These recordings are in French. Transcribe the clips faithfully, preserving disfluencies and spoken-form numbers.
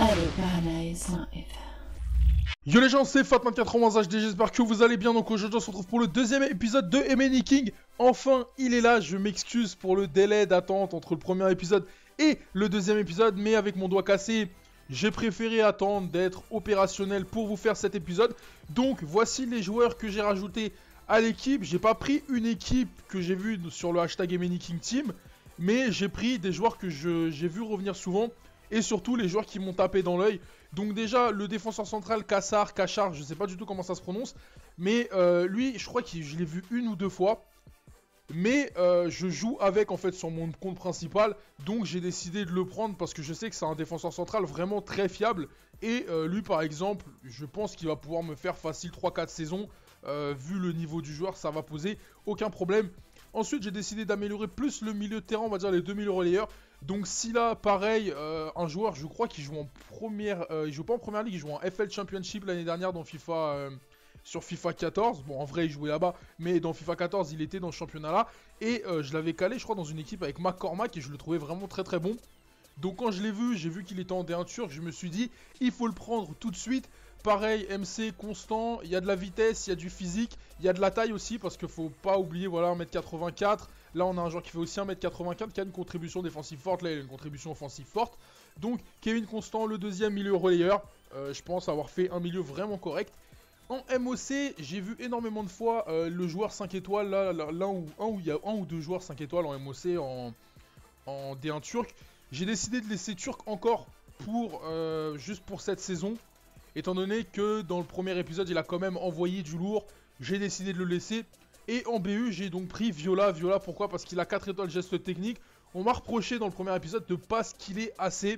Allez, Paradise Live. Yo les gens, c'est Fatman quatre-vingts H D, j'espère que vous allez bien. Donc aujourd'hui on se retrouve pour le deuxième épisode de M N E King. Enfin, il est là, je m'excuse pour le délai d'attente entre le premier épisode et le deuxième épisode. Mais avec mon doigt cassé, j'ai préféré attendre d'être opérationnel pour vous faire cet épisode. Donc voici les joueurs que j'ai rajoutés à l'équipe. J'ai pas pris une équipe que j'ai vue sur le hashtag M N E King Team, mais j'ai pris des joueurs que j'ai vu revenir souvent. Et surtout les joueurs qui m'ont tapé dans l'œil. Donc déjà le défenseur central Kassar, Kachar, je sais pas du tout comment ça se prononce. Mais euh, lui je crois que je l'ai vu une ou deux fois. Mais euh, je joue avec en fait sur mon compte principal. Donc j'ai décidé de le prendre parce que je sais que c'est un défenseur central vraiment très fiable. Et euh, lui par exemple, je pense qu'il va pouvoir me faire facile trois quatre saisons. Euh, vu le niveau du joueur, ça va poser aucun problème. Ensuite, j'ai décidé d'améliorer plus le milieu de terrain, on va dire les deux milieux relayeurs. Donc si là, pareil, euh, un joueur, je crois qu'il joue en première, euh, il joue pas en première ligue, il joue en F L Championship l'année dernière dans FIFA, euh, sur FIFA quatorze. Bon, en vrai, il jouait là-bas, mais dans FIFA quatorze, il était dans ce championnat-là. Et euh, je l'avais calé, je crois, dans une équipe avec McCormack et je le trouvais vraiment très très bon. Donc quand je l'ai vu, j'ai vu qu'il était en D un turc, je me suis dit, il faut le prendre tout de suite. Pareil, M C constant, il y a de la vitesse, il y a du physique, il y a de la taille aussi, parce qu'il faut pas oublier, voilà, un mètre quatre-vingt-quatre. Là, on a un joueur qui fait aussi un mètre quatre-vingt-quatre, qui a une contribution défensive forte, là, il a une contribution offensive forte. Donc, Kevin Constant, le deuxième milieu relayeur, euh, je pense avoir fait un milieu vraiment correct. En M O C, j'ai vu énormément de fois euh, le joueur cinq étoiles, là, là, là où, un, où il y a un ou deux joueurs cinq étoiles en M O C, en, en D un turc. J'ai décidé de laisser turc encore pour euh, juste pour cette saison. Étant donné que dans le premier épisode, il a quand même envoyé du lourd, j'ai décidé de le laisser. Et en B U, j'ai donc pris Viola. Viola, pourquoi? Parce qu'il a quatre étoiles geste technique. On m'a reproché dans le premier épisode de pas skiller assez.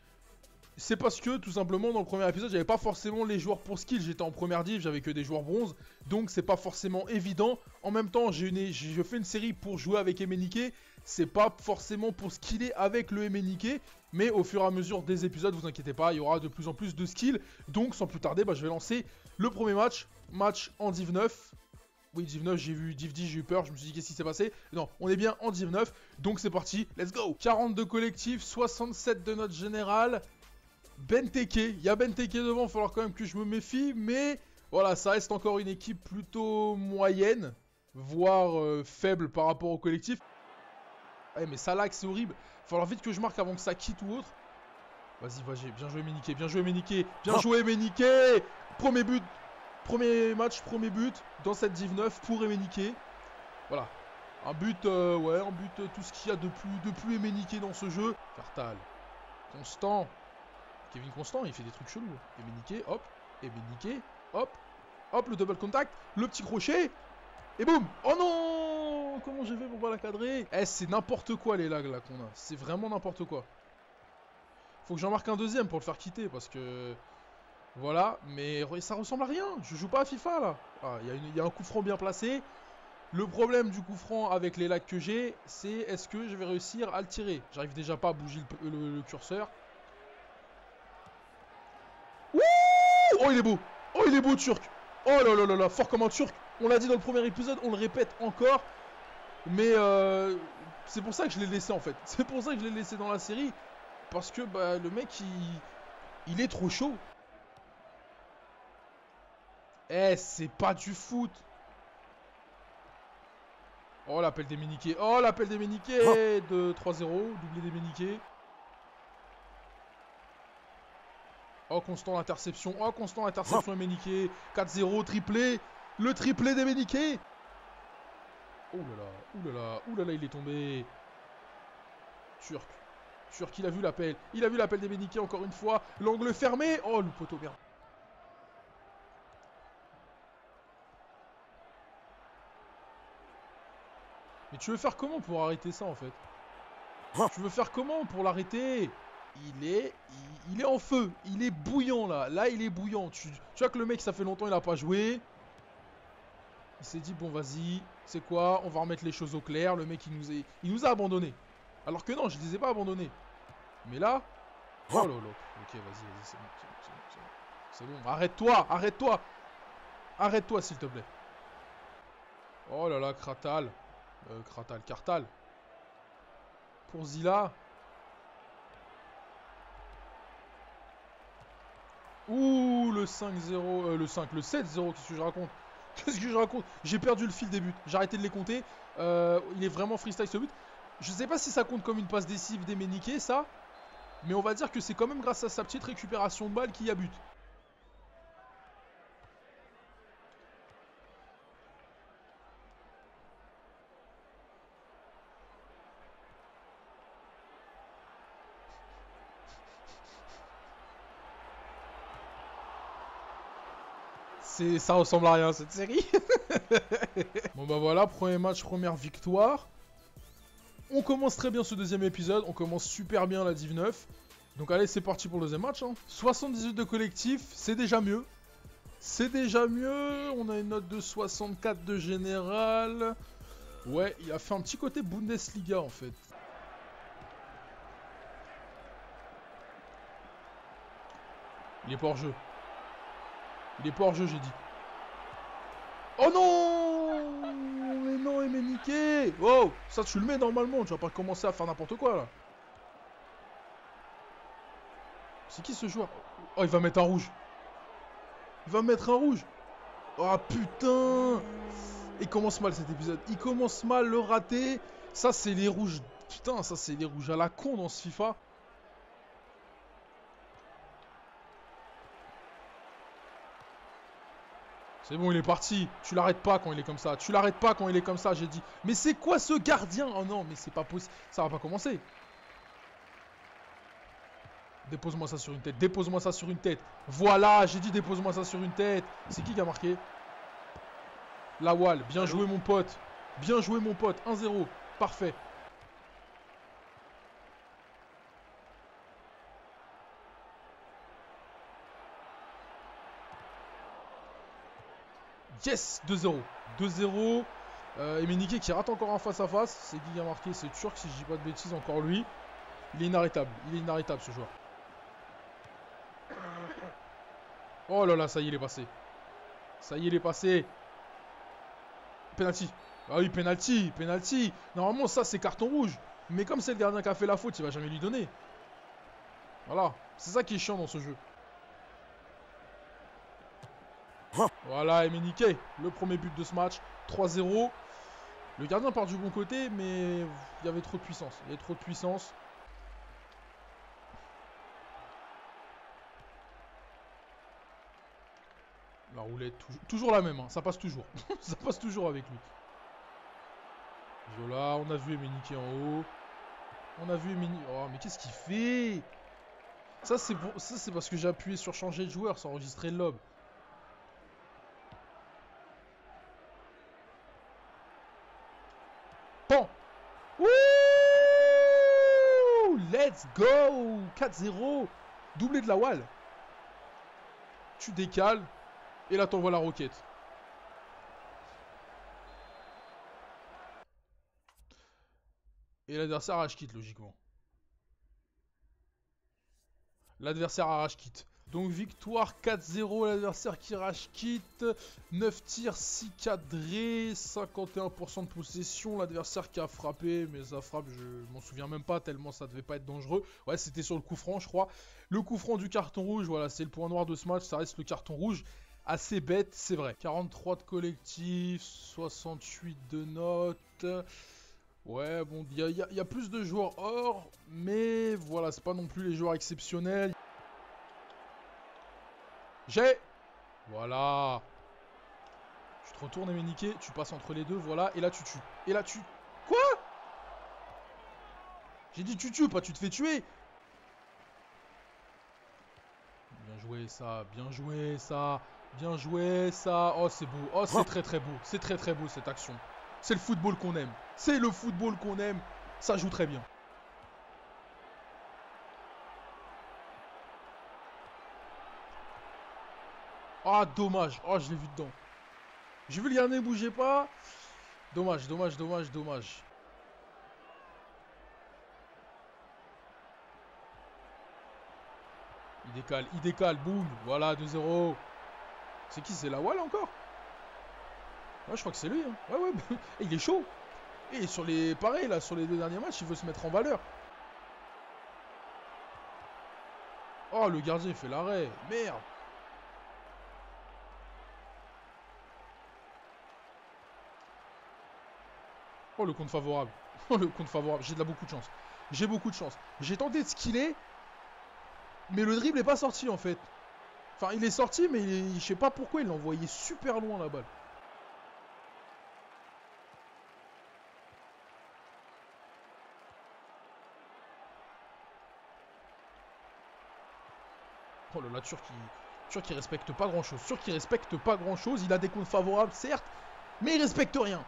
C'est parce que, tout simplement, dans le premier épisode, j'avais pas forcément les joueurs pour skill. J'étais en première div, j'avais que des joueurs bronze. Donc, c'est pas forcément évident. En même temps, j'ai une, je fais une série pour jouer avec M N E King. C'est pas forcément pour skiller avec le M N E King. Mais au fur et à mesure des épisodes, vous inquiétez pas, il y aura de plus en plus de skills. Donc, sans plus tarder, bah, je vais lancer le premier match. Match en div neuf. Oui, div neuf, j'ai vu div dix, j'ai eu peur, je me suis dit qu'est-ce qui s'est passé. Non, on est bien en div neuf, donc c'est parti, let's go. quarante-deux collectifs, soixante-sept de note générale. Benteke, il y a Benteke devant, il va falloir quand même que je me méfie, mais voilà, ça reste encore une équipe plutôt moyenne, voire euh, faible par rapport au collectif. Eh mais ça lag, c'est horrible, il va falloir vite que je marque avant que ça quitte ou autre. Vas-y, vas-y, bien joué M N E King, bien joué M N E King, bien joué M N E King. Premier but, premier match, premier but dans cette div neuf pour M N E King. Voilà, un but, euh, ouais, un but, euh, tout ce qu'il y a de plus, de plus M N E King dans ce jeu. Cartal, Constant. Kevin Constant, il fait des trucs chelous. M N E King, hop. M N E King, hop. Hop, le double contact. Le petit crochet. Et boum. Oh non. Comment j'ai fait pour pas la cadrer? Eh, c'est n'importe quoi les lags là qu'on a. C'est vraiment n'importe quoi. Faut que j'en marque un deuxième pour le faire quitter parce que... Voilà, mais ça ressemble à rien. Je joue pas à FIFA là. Ah, il y, y a un coup franc bien placé. Le problème du coup franc avec les lags que j'ai, c'est est-ce que je vais réussir à le tirer? J'arrive déjà pas à bouger le, le, le curseur. Ouh! Oh il est beau! Oh il est beau turc! Oh là là là là, fort comme un turc! On l'a dit dans le premier épisode, on le répète encore. Mais euh, c'est pour ça que je l'ai laissé en fait. C'est pour ça que je l'ai laissé dans la série. Parce que bah, le mec il, il est trop chaud. Eh c'est pas du foot! Oh l'appel des M N E King! Oh l'appel des M N E King! De trois zéro, doublé des M N E King. Oh, Constant l'interception. Oh, Constant l'interception M N E King. quatre zéro, triplé. Le triplé des M N E King. Oh là là, oh là là, oh là là, il est tombé. Turc. Turc, il a vu l'appel. Il a vu l'appel des M N E King encore une fois. L'angle fermé. Oh, le poteau, merde. Mais tu veux faire comment pour arrêter ça, en fait? Tu veux faire comment pour l'arrêter? Il est, il, il est en feu, il est bouillant là, là il est bouillant. Tu, tu vois que le mec ça fait longtemps il a pas joué. Il s'est dit bon vas-y, c'est quoi, on va remettre les choses au clair. Le mec il nous, est, il nous a abandonnés. Alors que non, je les ai pas abandonnés. Mais là, oh là là, ok vas-y, vas-y, c'est bon, c'est bon, c'est bon, c'est bon. C'est bon, arrête-toi, arrête-toi. Arrête-toi s'il te plaît. Oh là là, Kratal. Euh, Kratal, Kartal. Pour Zila. Ouh, le cinq zéro, euh, le cinq, le sept zéro, qu'est-ce que je raconte? Qu'est-ce que je raconte? J'ai perdu le fil des buts, j'ai arrêté de les compter. Euh, il est vraiment freestyle ce but. Je sais pas si ça compte comme une passe décisive d'Emenike, ça. Mais on va dire que c'est quand même grâce à sa petite récupération de balle qu'il y a but. Ça ressemble à rien cette série. Bon bah voilà, premier match, première victoire. On commence très bien ce deuxième épisode, on commence super bien la Div neuf. Donc allez, c'est parti pour le deuxième match. Hein. soixante-dix-huit de collectif, c'est déjà mieux. C'est déjà mieux, on a une note de soixante-quatre de général. Ouais, il a fait un petit côté Bundesliga en fait. Il est pas hors jeu. Il est pas hors jeu, j'ai dit. Oh non! Mais non, Emenike! Oh! Ça, tu le mets normalement, tu vas pas commencer à faire n'importe quoi là. C'est qui ce joueur? Oh, il va mettre un rouge. Il va mettre un rouge. Oh putain! Il commence mal cet épisode. Il commence mal, le raté. Ça, c'est les rouges. Putain, ça, c'est les rouges à la con dans ce FIFA. C'est bon, il est parti. Tu l'arrêtes pas quand il est comme ça. Tu l'arrêtes pas quand il est comme ça, j'ai dit. Mais c'est quoi ce gardien? Oh non, mais c'est pas possible. Ça va pas commencer. Dépose-moi ça sur une tête. Dépose-moi ça sur une tête. Voilà, j'ai dit dépose-moi ça sur une tête. C'est qui qui a marqué? Lawal. Bien joué, mon pote. Bien joué, mon pote. un zéro. Parfait. Yes, deux zéro. deux zéro. Euh, Emenike qui rate encore un face-à-face. C'est qui qui a marqué? C'est Turc, si je dis pas de bêtises, encore lui. Il est inarrêtable. Il est inarrêtable, ce joueur. Oh là là, ça y est, il est passé. Ça y est, il est passé. Penalty. Ah oui, penalty. Penalty. Normalement, ça, c'est carton rouge. Mais comme c'est le gardien qui a fait la faute, il va jamais lui donner. Voilà. C'est ça qui est chiant dans ce jeu. Voilà, Emenike, le premier but de ce match, trois zéro. Le gardien part du bon côté, mais il y avait trop de puissance. Il y avait trop de puissance. La roulette, toujours, toujours la même, hein. Ça passe toujours. Ça passe toujours avec lui. Zola, on a vu Emenike en haut. On a vu Emenike... Oh, mais qu'est-ce qu'il fait? Ça, c'est pour... parce que j'ai appuyé sur changer de joueur sans enregistrer le lob. Pan. Wouh! Let's go! quatre zéro. Doublé de la wall. Tu décales. Et là, t'envoies la roquette. Et l'adversaire arrache quitte, logiquement. L'adversaire arrache quitte. Donc victoire quatre zéro, l'adversaire qui rage quitte. neuf tirs, six cadrés, cinquante et un pour cent de possession. L'adversaire qui a frappé, mais sa frappe, je m'en souviens même pas tellement ça devait pas être dangereux. Ouais, c'était sur le coup franc, je crois. Le coup franc du carton rouge, voilà, c'est le point noir de ce match. Ça reste le carton rouge. Assez bête, c'est vrai. quarante-trois de collectif, soixante-huit de notes. Ouais, bon, il y, y, y a plus de joueurs hors, mais voilà, c'est pas non plus les joueurs exceptionnels. J'ai. Voilà. Tu te retournes, Emenike, tu passes entre les deux, voilà, et là tu tues. Et là tu... Quoi? J'ai dit tu tues, pas tu te fais tuer. Bien joué ça, bien joué ça, bien joué ça. Oh c'est beau, oh c'est très très beau, c'est très très beau cette action. C'est le football qu'on aime, c'est le football qu'on aime, ça joue très bien. Ah, dommage. Oh, je l'ai vu dedans. J'ai vu le gardien, ne bougeait pas. Dommage, dommage, dommage, dommage. Il décale, il décale, boum. Voilà, deux zéro. C'est qui? C'est la Wall encore? Ouais, je crois que c'est lui. Hein. Ouais, ouais. Et il est chaud. Et sur les... Pareil, là, sur les deux derniers matchs, il veut se mettre en valeur. Oh, le gardien, il fait l'arrêt. Merde. Oh, le compte favorable. Oh, le compte favorable. J'ai de la beaucoup de chance. J'ai beaucoup de chance. J'ai tenté de skiller, mais le dribble n'est pas sorti, en fait. Enfin, il est sorti, mais il est... je sais pas pourquoi il l'a envoyé super loin, la balle. Oh là là, Turc, il... Turc, il respecte pas grand-chose. Turc, il respecte pas grand-chose. Il a des comptes favorables, certes, mais il respecte rien.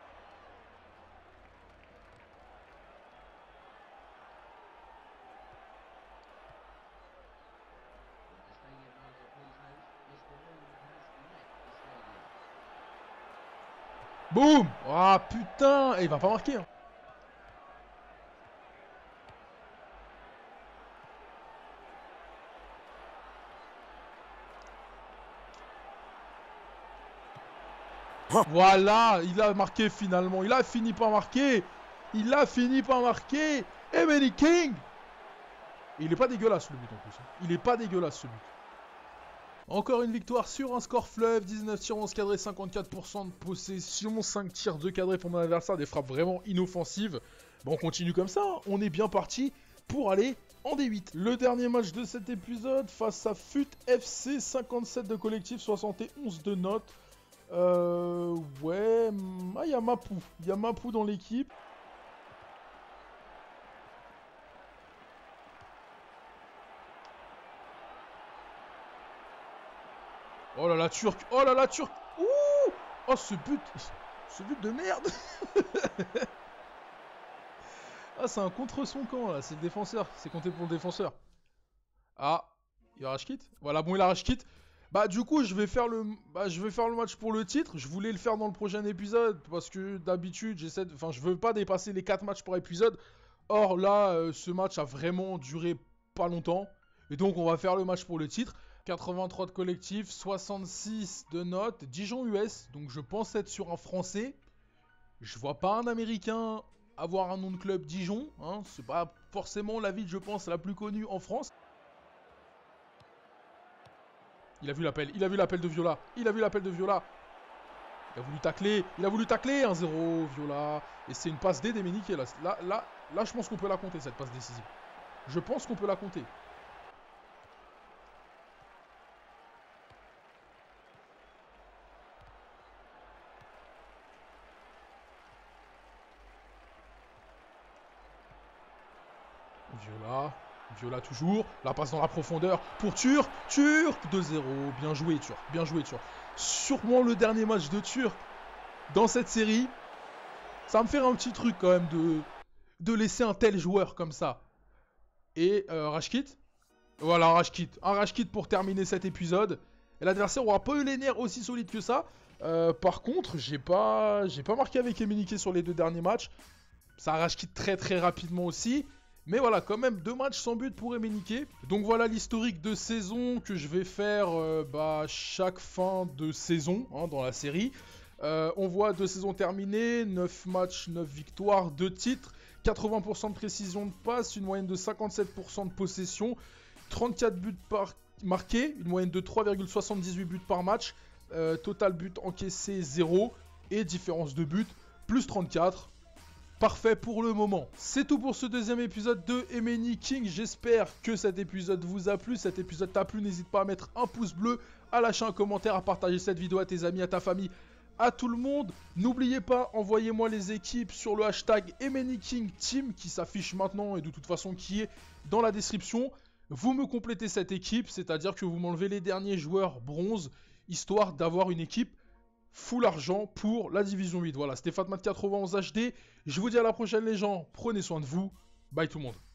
Boum! Ah putain! Et il va pas marquer, hein. Voilà, il a marqué finalement. Il a fini par marquer. Il a fini par marquer. Emeny King. Et il est pas dégueulasse le but en plus. Il est pas dégueulasse ce but. Encore une victoire sur un score fleuve. dix-neuf tirs, onze cadrés, cinquante-quatre pour cent de possession. cinq tirs, deux cadrés pour mon adversaire. Des frappes vraiment inoffensives. Bon, on continue comme ça. On est bien parti pour aller en D huit. Le dernier match de cet épisode face à F U T F C. cinquante-sept de collectif, soixante et onze de notes. Euh... Ouais... Ah, il y a Mapou. Il y a Mapou dans l'équipe. Oh là là, Turc. Oh là là, Turc. Ouh. Oh, ce but. Ce but de merde. Ah, c'est un contre son camp, là. C'est le défenseur. C'est compté pour le défenseur. Ah. Il rage quitte. Voilà, bon, il a rage quitte. Bah du coup je vais faire le bah, je vais faire le match pour le titre. Je voulais le faire dans le prochain épisode parce que d'habitude j'essaie de... Enfin je veux pas dépasser les quatre matchs par épisode. Or là euh, ce match a vraiment duré pas longtemps. Et donc on va faire le match pour le titre. quatre-vingt-trois de collectif, soixante-six de notes, Dijon U S. Donc je pense être sur un français. Je vois pas un américain avoir un nom de club Dijon, hein. C'est pas forcément la ville je pense la plus connue en France. Il a vu l'appel, il a vu l'appel de Viola, il a vu l'appel de Viola. Il a voulu tacler, il a voulu tacler, un zéro, Viola. Et c'est une passe D d'Emeny là. Là, là, là, je pense qu'on peut la compter, cette passe décisive. Je pense qu'on peut la compter. Viola, Viola toujours, la passe dans la profondeur pour Turc, Turc, deux zéro, bien joué Turc, bien joué Turc. Sûrement le dernier match de Turc dans cette série. Ça va me faire un petit truc quand même de, de laisser un tel joueur comme ça. Et euh, Rashkit, voilà Rashkit, un Rashkit pour terminer cet épisode. Et l'adversaire aura pas eu les nerfs aussi solides que ça. Euh, par contre, j'ai pas, j'ai pas marqué avec Emeny sur les deux derniers matchs. Ça Rashkit très très rapidement aussi. Mais voilà, quand même deux matchs sans but pour Emeny. Donc voilà l'historique de saison que je vais faire euh, bah, chaque fin de saison hein, dans la série. Euh, on voit deux saisons terminées, neuf matchs, neuf victoires, deux titres, quatre-vingts pour cent de précision de passe, une moyenne de cinquante-sept pour cent de possession, trente-quatre buts par marqués, une moyenne de trois virgule soixante-dix-huit buts par match, euh, total but encaissé zéro et différence de but plus trente-quatre. Parfait pour le moment. C'est tout pour ce deuxième épisode de Emeny King. J'espère que cet épisode vous a plu. Cet épisode t'a plu, n'hésite pas à mettre un pouce bleu, à lâcher un commentaire, à partager cette vidéo à tes amis, à ta famille, à tout le monde. N'oubliez pas, envoyez-moi les équipes sur le hashtag Emeny King Team qui s'affiche maintenant et de toute façon qui est dans la description. Vous me complétez cette équipe, c'est-à-dire que vous m'enlevez les derniers joueurs bronze, histoire d'avoir une équipe full argent pour la division huit. Voilà, c'était Fatman quatre-vingt-onze H D. Je vous dis à la prochaine les gens, prenez soin de vous. Bye tout le monde.